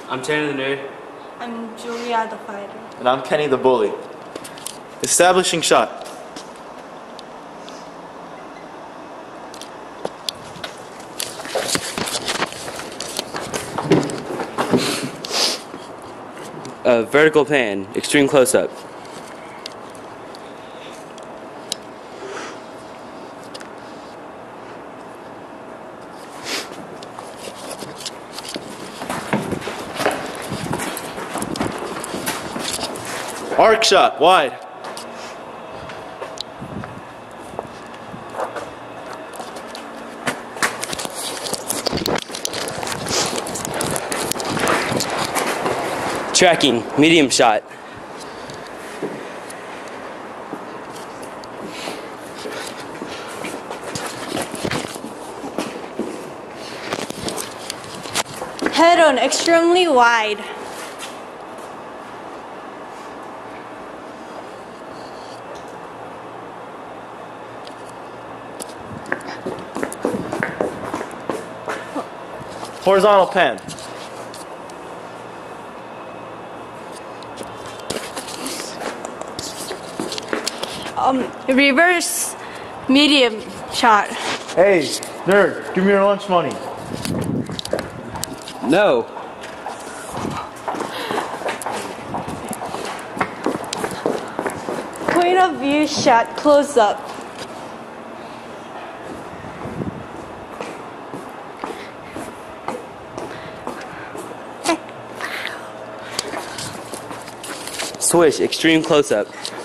I'm Tanner the Nerd. I'm Julia the Fighter. And I'm Kenny the Bully. Establishing shot. Vertical pan, extreme close-up. Arc shot, wide. Tracking, medium shot. Head on extremely wide. Horizontal pen. Reverse medium shot. Hey, nerd, give me your lunch money. No. Point of view shot, close up. Swish, extreme close-up.